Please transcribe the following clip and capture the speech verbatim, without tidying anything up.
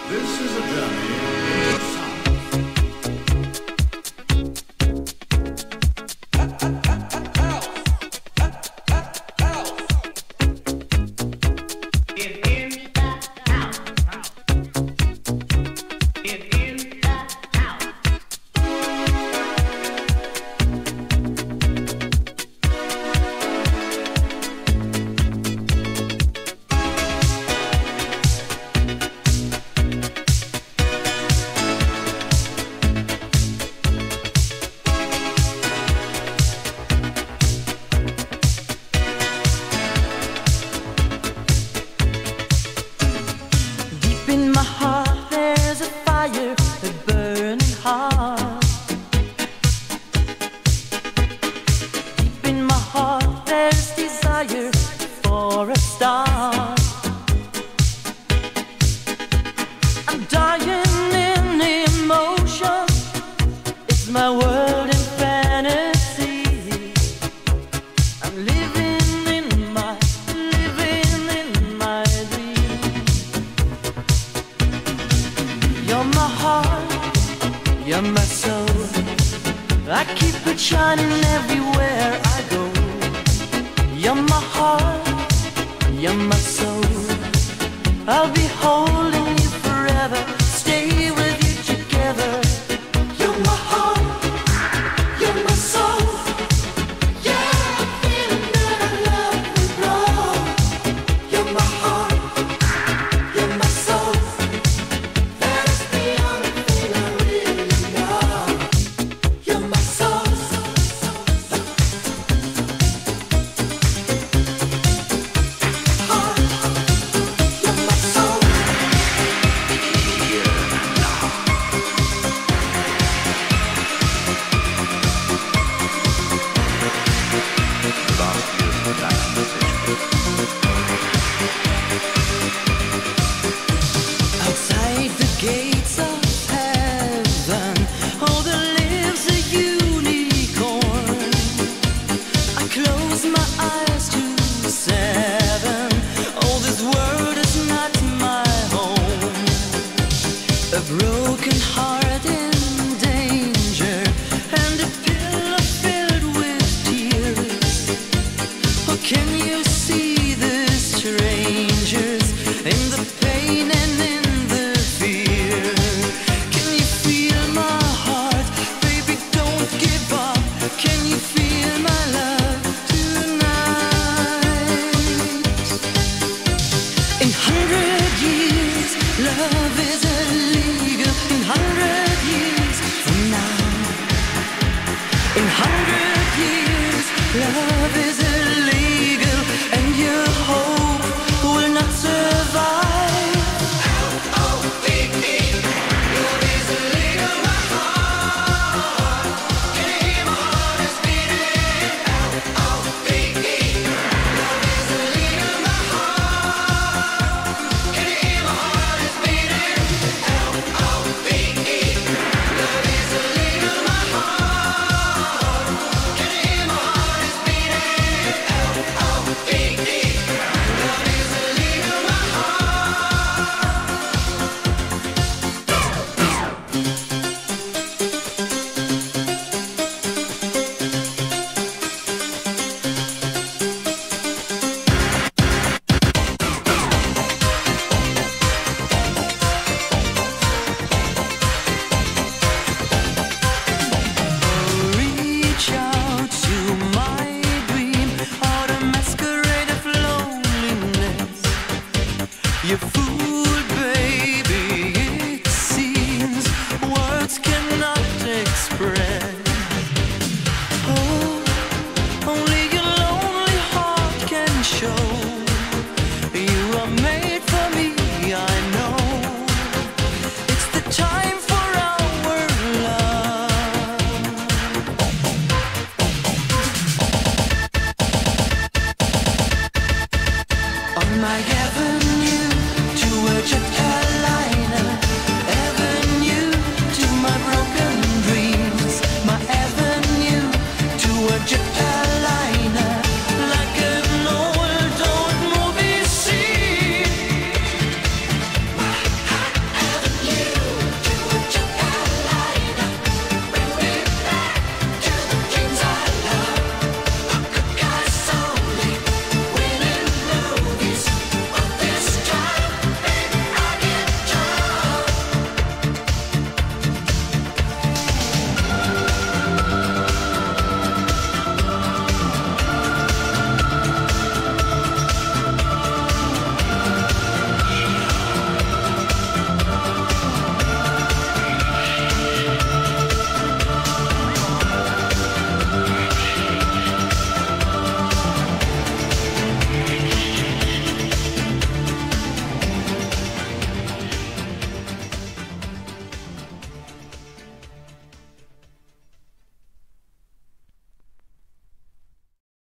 This is a journey into sound. In my heart there's a fire, a burning heart. Deep in my heart there's desire for a star. I'm dying in emotion, it's my world in fantasy. I'm living in my, living in my dream. You're my heart, you're my soul. I keep it shining everywhere I go. You're my heart, you're my soul. I'll be holding you forever, stay with you together. You're my heart, you're my soul. Yeah, I'm feeling that I love you, bro. You're my heart, you're my soul. Outside the gates of heaven, oh, there lives a unicorn. I close my eyes to seven. Oh, this world is not my home. A broken heart in danger, and a pillow filled with tears. Oh, can you see the strangers in the pain and in the fear? Can you feel my heart? Baby, don't give up. Can you feel my love tonight? In hundred years, love is illegal. In hundred years from now. In hundred years, love is illegal, and your hope will not survive. L O V E, love is illegal, my heart. Can you hear my heart is beating? L O V E, love is illegal, my heart. Can you hear my heart is beating? L O V E, love is illegal, my heart. Can you hear my heart is beating? L O V E, love is illegal, my heart. Reach out to my dream, or the masquerade of loneliness. You fool.